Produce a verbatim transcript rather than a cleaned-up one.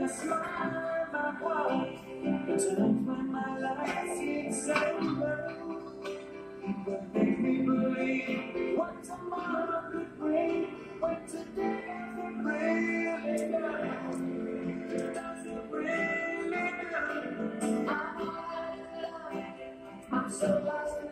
a smile in my heart. Times when my life seems so low, but make me believe what tomorrow could bring. But today doesn't really know, doesn't really know. I'm so lost.